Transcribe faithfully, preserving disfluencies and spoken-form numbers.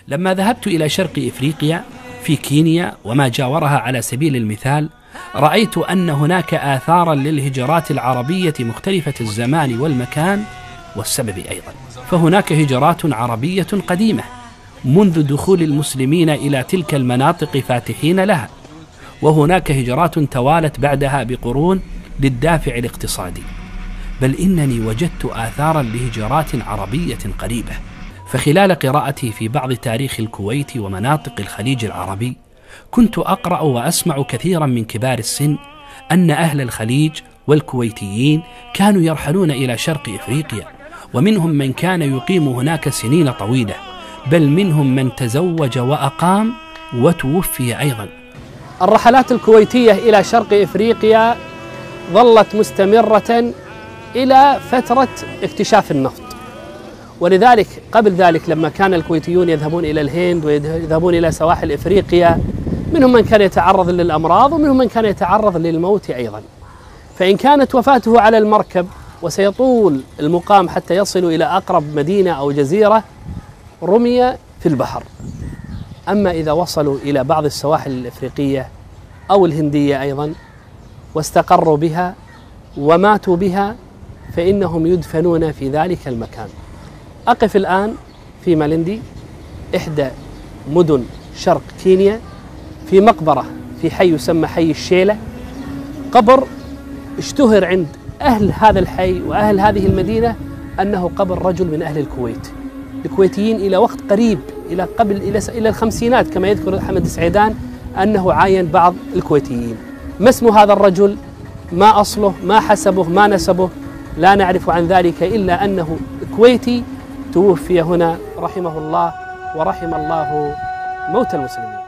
لما ذهبت إلى شرق إفريقيا في كينيا وما جاورها على سبيل المثال، رأيت أن هناك آثارا للهجرات العربية مختلفة الزمان والمكان والسبب أيضا. فهناك هجرات عربية قديمة منذ دخول المسلمين إلى تلك المناطق فاتحين لها، وهناك هجرات توالت بعدها بقرون للدافع الاقتصادي، بل إنني وجدت آثارا لهجرات عربية قريبة. فخلال قراءتي في بعض تاريخ الكويت ومناطق الخليج العربي، كنت أقرأ وأسمع كثيرا من كبار السن أن أهل الخليج والكويتيين كانوا يرحلون إلى شرق إفريقيا، ومنهم من كان يقيم هناك سنين طويلة، بل منهم من تزوج وأقام وتوفي أيضا. الرحلات الكويتية إلى شرق إفريقيا ظلت مستمرة إلى فترة اكتشاف النفط، ولذلك قبل ذلك لما كان الكويتيون يذهبون إلى الهند ويذهبون إلى سواحل إفريقيا، منهم من كان يتعرض للأمراض ومنهم من كان يتعرض للموت أيضا. فإن كانت وفاته على المركب وسيطول المقام حتى يصلوا إلى أقرب مدينة أو جزيرة، رمي في البحر. أما إذا وصلوا إلى بعض السواحل الإفريقية أو الهندية أيضا واستقروا بها وماتوا بها، فإنهم يدفنون في ذلك المكان. أقف الآن في مالندي، إحدى مدن شرق كينيا، في مقبرة في حي يسمى حي الشيلة، قبر اشتهر عند أهل هذا الحي وأهل هذه المدينة أنه قبر رجل من أهل الكويت. الكويتيين إلى وقت قريب إلى قبل إلى إلى الخمسينات كما يذكر حمد السعيدان أنه عاين بعض الكويتيين. ما اسم هذا الرجل؟ ما أصله؟ ما حسبه؟ ما نسبه؟ لا نعرف عن ذلك إلا أنه كويتي توفي هنا رحمه الله ورحم الله موتى المسلمين.